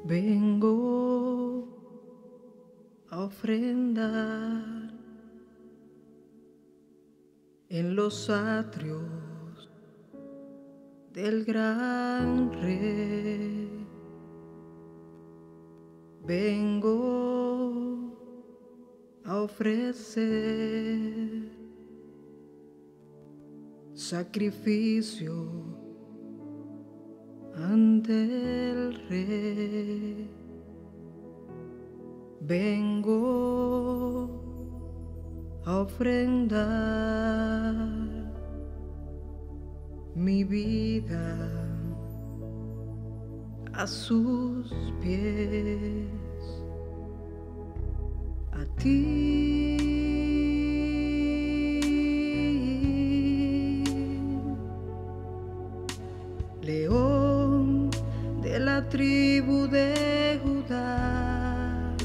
Vengo a ofrendar en los atrios del gran Rey. Vengo a ofrecer sacrificio ante el Rey. Vengo a ofrendar mi vida a sus pies, a ti, León de la tribu de Judá,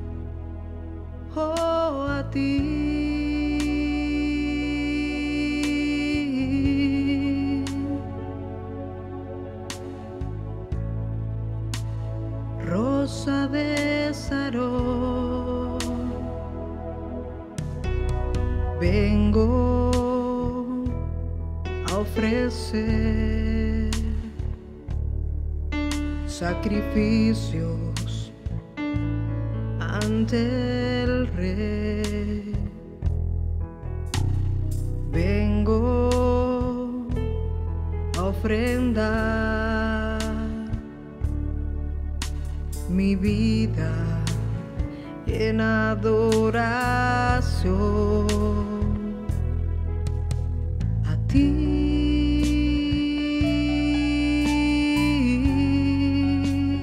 oh, a ti. Rosa de Sarón, vengo a ofrecer sacrificios ante el Rey. Vengo a ofrendar mi vida en adoración a ti,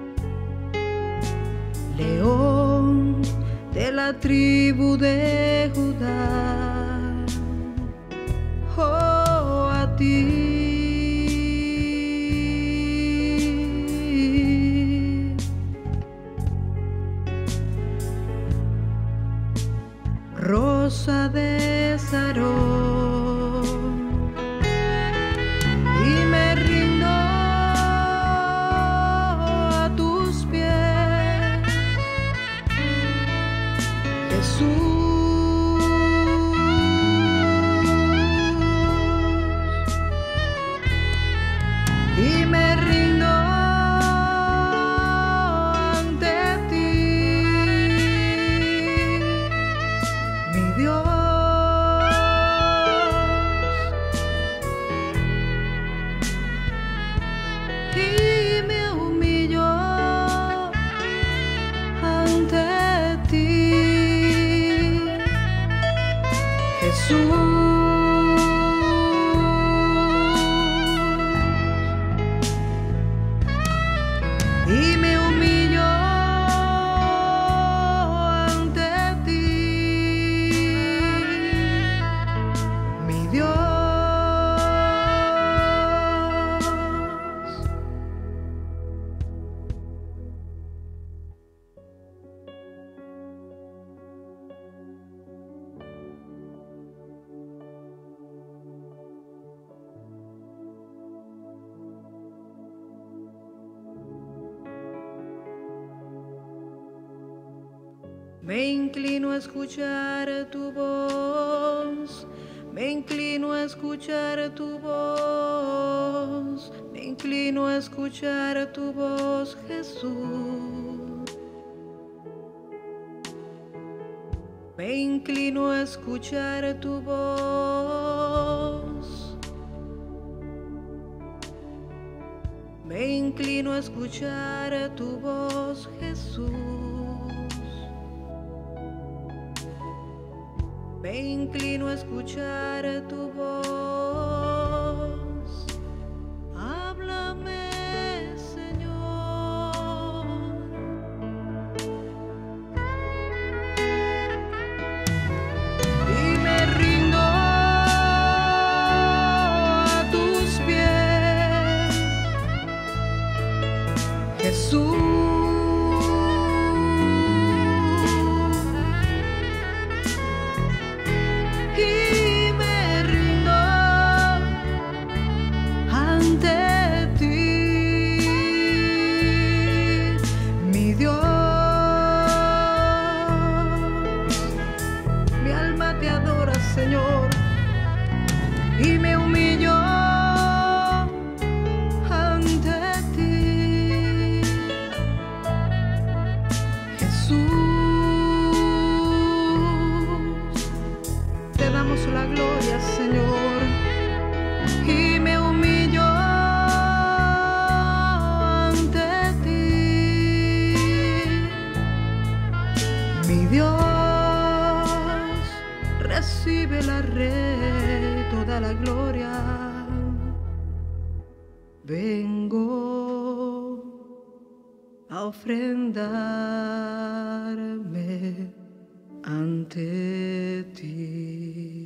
León de la tribu de Judá, oh, a ti. Rosa de Sarón, y me rindo a tus pies, Jesús, y me rindo ante ti, mi Dios, y me humillo ante ti, Jesús, y me humillo ante ti, mi Dios. Me inclino a escuchar tu voz, me inclino a escuchar tu voz, me inclino a escuchar tu voz, Jesús. Me inclino a escuchar tu voz, me inclino a escuchar tu voz, Jesús. Me inclino a escuchar tu voz. Háblame, Señor. Y me rindo a tus pies, Jesús. ante ti, Jesús. Te damos la gloria, Señor, y me humillo ante ti, mi Dios. Recibe toda la gloria. Vengo a ofrendarme ante ti.